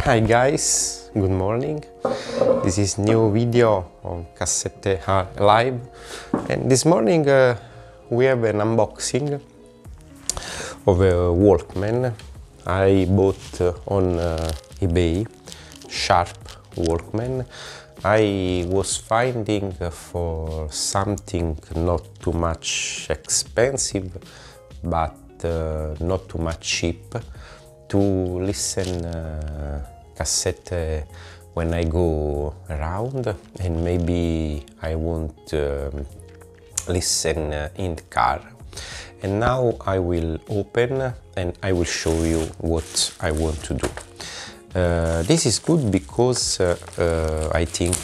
Hi guys, good morning. This is new video on Cassette Live, and this morning we have an unboxing of a Walkman I bought on eBay, Sharp Walkman. I was finding for something not too much expensive but not too much cheap to listen cassette when I go around, and maybe I won't listen in the car. And now I will open and I will show you what I want to do. This is good because I think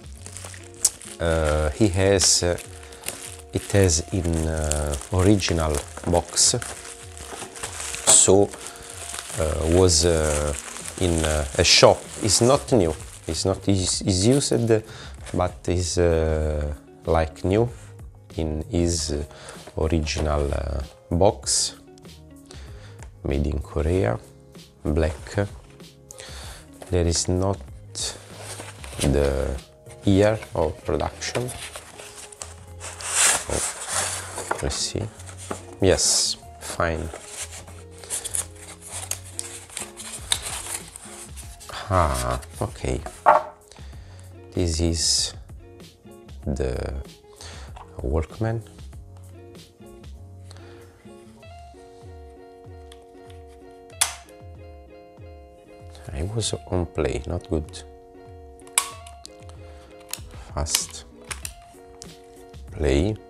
it has in original box, so was in a shop. It's not new, it's used, but is like new in his original box, made in Korea, black. There is not the year of production. Oh, let's see. Yes, fine. Ah, okay. This is the Walkman. I was on play, not good. Fast play.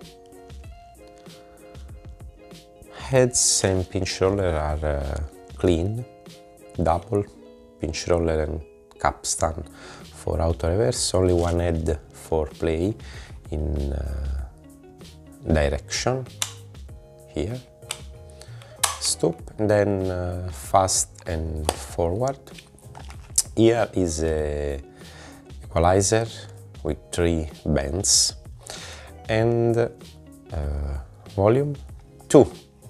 Heads and pinch roller are clean, double pinch roller and capstan for auto reverse. Only one head for play in direction here. Stop, and then fast and forward. Here is a equalizer with 3 bands and volume 2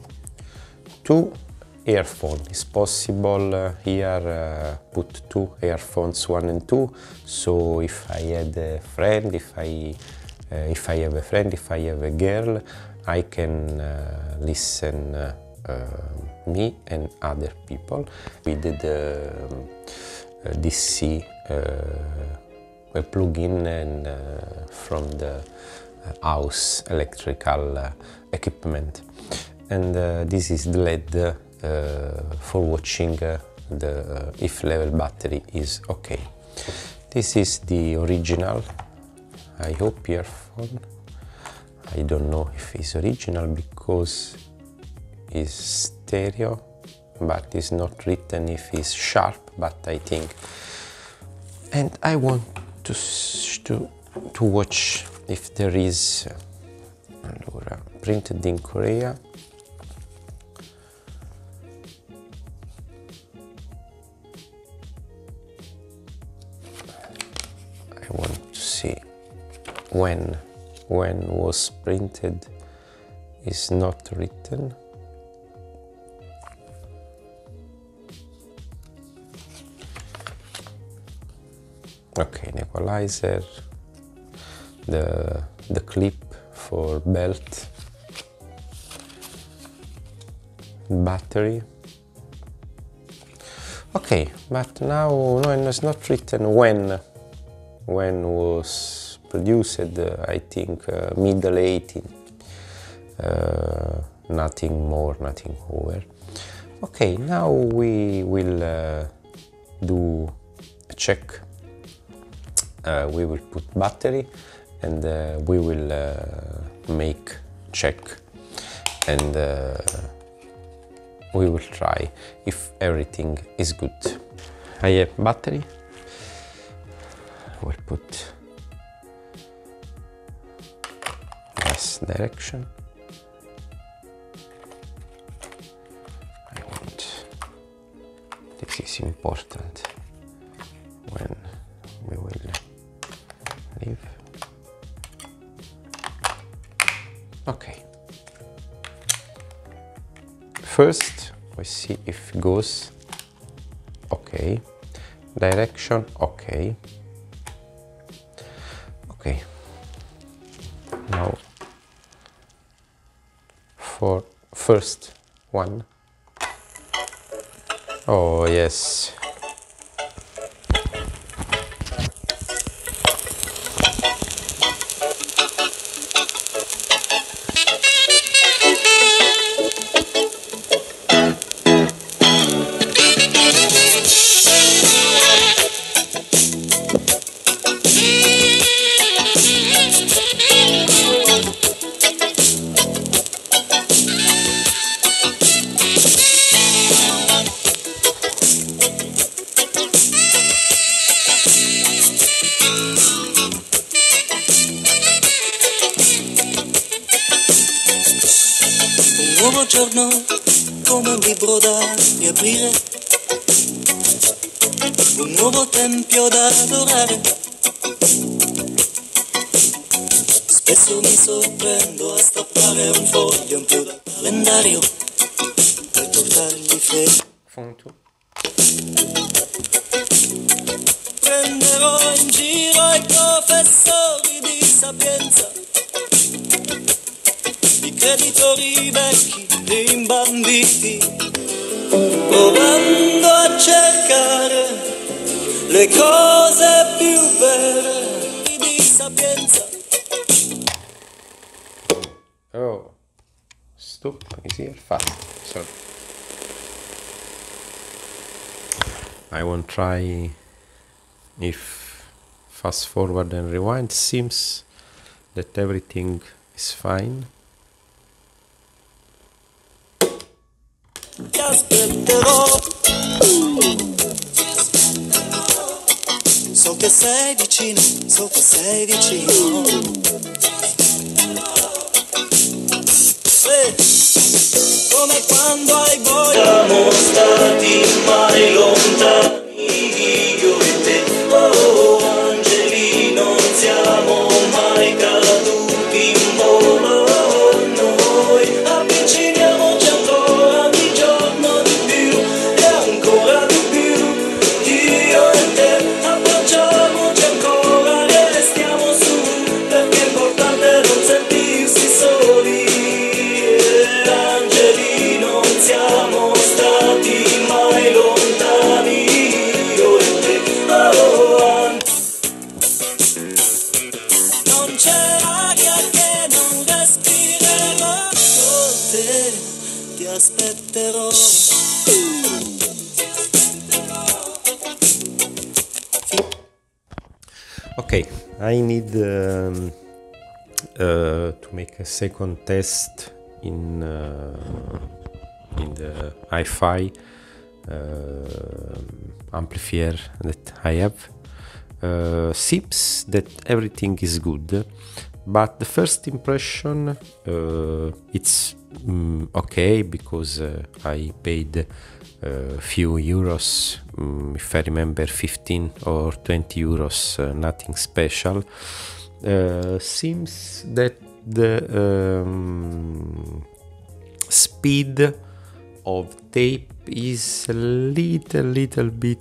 earphones. It's possible here put 2 earphones, 1 and 2. So if I had a friend, if I have a friend, if I have a girl, I can listen me and other people with the DC plug-in and from the house electrical equipment. And this is the LED for watching the if level battery is okay. This is the original, I hope, earphone. I don't know if it's original because it's stereo, but it's not written if it's Sharp, but I think. And I want to watch if there is printed in Korea. I want to see when was printed. Is not written. Okay, an equalizer, the clip for belt, battery. Okay, but now no, it's not written when was produced. I think middle 18. Nothing more, nothing over. Okay, now we will do a check. We will put battery and we will make check, and we will try if everything is good. I have battery. I will put yes direction. This is important when we will leave. Okay. First, we see if it goes okay. direction, okay. Okay, now for first one. Oh yes. Un nuovo giorno come un libro da riaprire, un nuovo tempio da adorare. Spesso mi sorprendo a stappare un foglio in più dal calendario per portargli fede. Prenderò in giro i professori di sapienza, i creditori vecchi e imbambiti, provando a cercare le cose più vere di sapienza. Oh, stop is here fast. Sorry. I won't try if fast forward and rewind. Seems that everything is fine. Ti aspetterò, so che sei vicino, so che sei vicino. Come quando hai voglia. Siamo stati mai lontani, io e te. Oh, angeli, non siamo mai caduti in volo. Noi avviciniamoci ancora di giorno di più e ancora di più. Io e te abbracciamoci ancora, restiamo su, perché è importante non sentirsi soli. Angeli, non siamo stati mai lontani, io e te. Oh, non c'è aria che non respirerò, con te ti aspetterò. Okay, I need to make a second test in the hi-fi amplifier that I have. Seems that everything is good, but the first impression it's okay, because I paid few euros, if I remember 15 or 20 euros, nothing special. Seems that the speed of tape is a little bit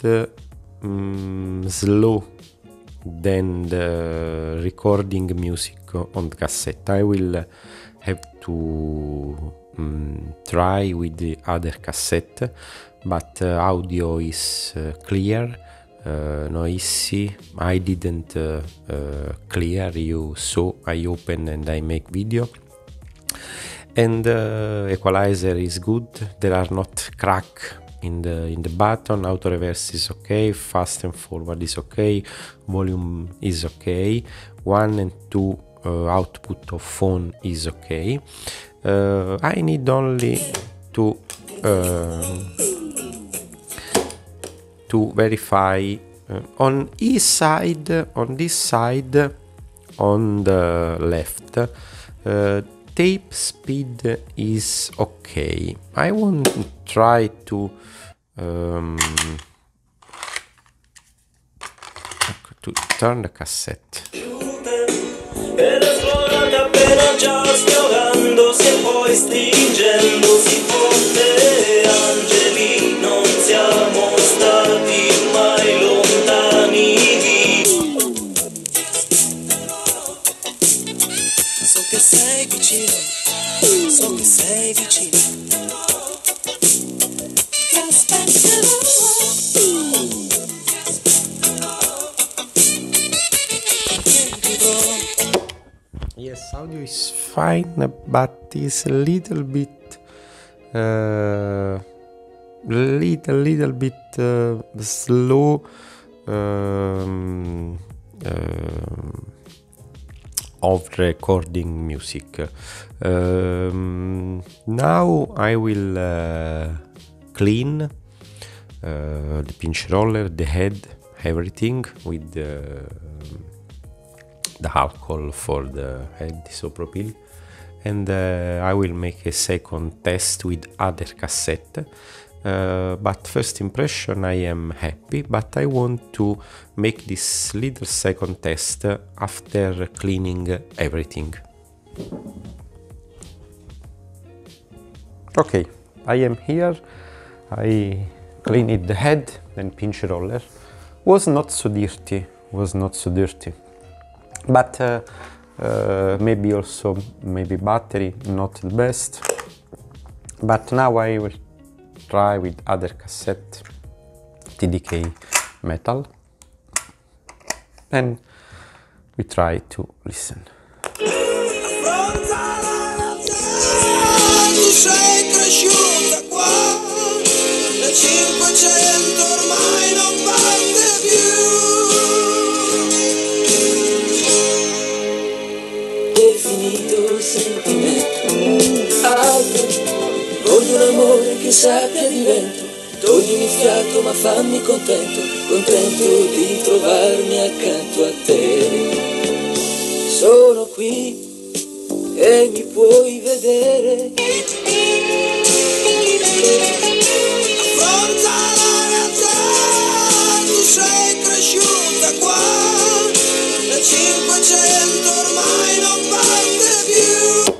slow than the recording music on the cassette. I will have to try with the other cassette, but audio is clear, noisy. I didn't clear, you saw I open and I make video, and equalizer is good. There are not crack in the button. Auto reverse is okay, fast and forward is okay, volume is okay, 1 and 2 output of phone is okay. I need only to verify on each side, on this side, on the left, tape speed is okay. I want to try to turn the cassette. Ed esplorate appena già sfiorando, si è poi stringendosi forte. Angeli, non siamo stati mai fine, but is a little bit little bit slow of recording music. Now I will clean the pinch roller, the head, everything with the alcohol for the head, isopropyl, and I will make a second test with other cassette. But first impression, I am happy, but I want to make this little second test after cleaning everything. Okay, I am here. I cleaned the head and pinch roller. Was not so dirty, but maybe also battery not the best. But now I will try with other cassette, TDK metal, and we try to listen. Sei cresciuta qua, da 500 ormai non parte più. Definito sentimento alto, voglio un amore che sappia di vento. Toglimi il fiato ma fammi contento, contento di trovarmi accanto a te. Sono qui e mi puoi vedere. Affronta la realtà, tu sei cresciuta qua, da 500 ormai non parte più.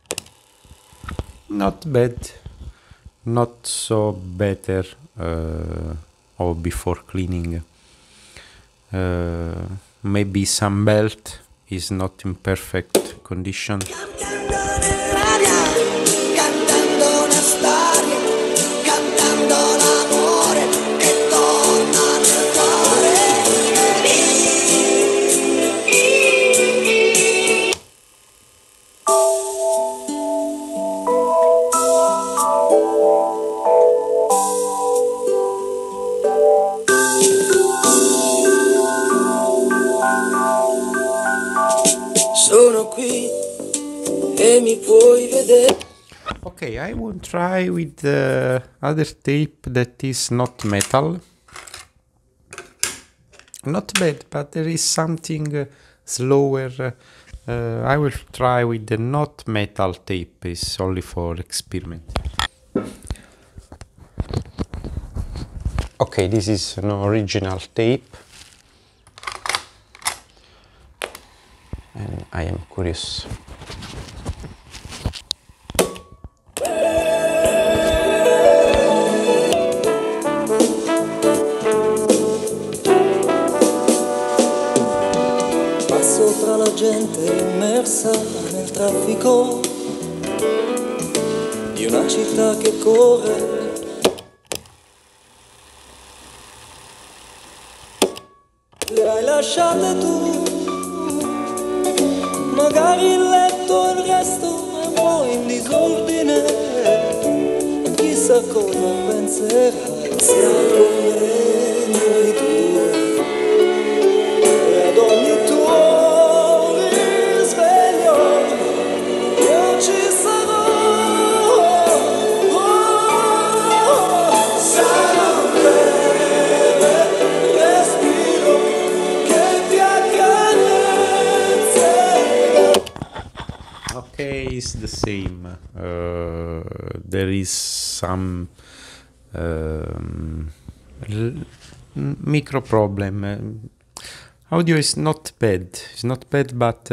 Not bad, not so better or before cleaning. Maybe some belt is not in perfect condition. Cantando nell'aria, cantando una storia, cantando l'amore che torna nel cuore. Sono qui e mi puoi vedere. Okay, I will try with the other tape that is not metal. Not bad, but there is something slower. I will try with the not metal tape. It's only for experiment. Okay, this is an original tape. And I am curious. Passo tra la gente immersa nel traffico di una città che corre. Le hai lasciate tu, magari il letto e il resto è un po' in disordine. Chissà cosa penserai siamo noi due. E ad ogni tuo risveglio io ci sarò. Sarà un breve respiro che ti accarezzerà. Okay, it's the same. There is some micro problem. Audio is not bad. It's not bad, but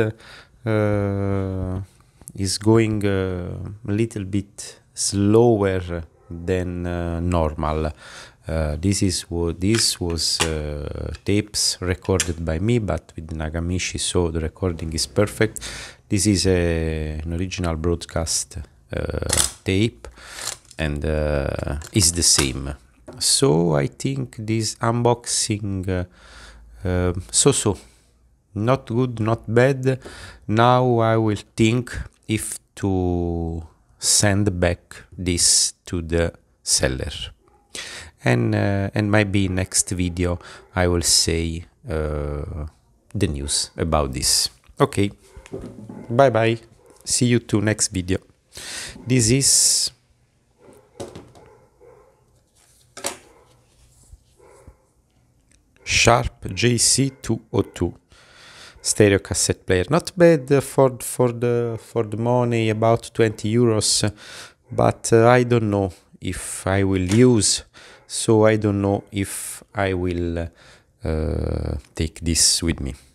is going a little bit slower than normal. This was tapes recorded by me, but with Nagamichi, so the recording is perfect. This is an original broadcast tape, and is the same. So I think this unboxing so not good, not bad. Now I will think if to send back this to the seller. And maybe next video I will say the news about this. Okay, bye bye, see you to next video. This is Sharp JC202 stereo cassette player. Not bad for the money, about 20 euros, but I don't know if I will use, so I don't know if I will take this with me.